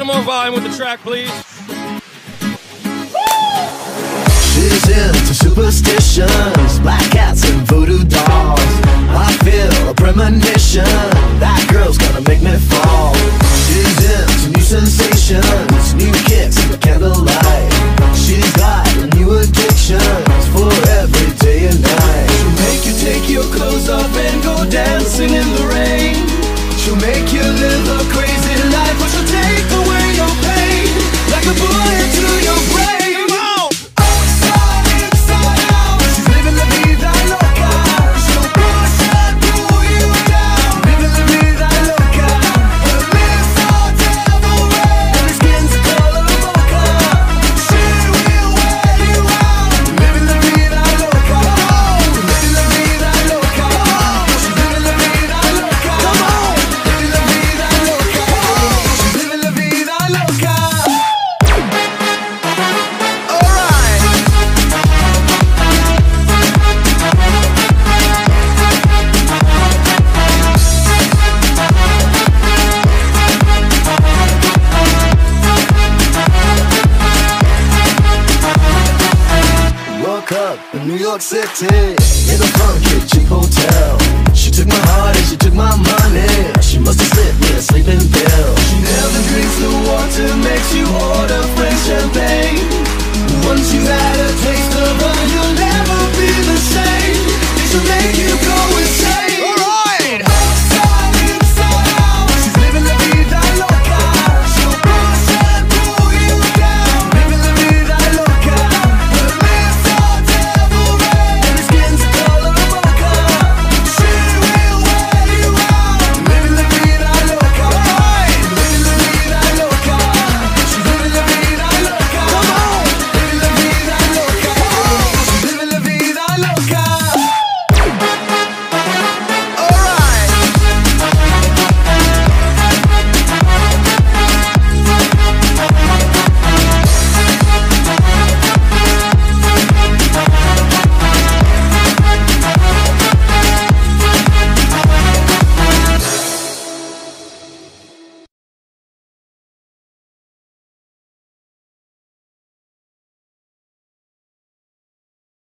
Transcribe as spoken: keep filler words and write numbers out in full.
more volume with the track, please. She's into superstitions, black cats and voodoo dolls. I feel a premonition, that girl's gonna make me fall. She's into new sensations, new kicks in the candlelight. She's got new addictions for every day and night. She'll make you take your clothes off and go dancing in the rain. She'll make you live a crazy life, but she'll take away your pain like a bullet to your brain. City, in a funky cheap hotel. She took my heart and she took my money. She must have slipped me a sleeping pill. She never drinks the water, makes you order French champagne. Once you had a taste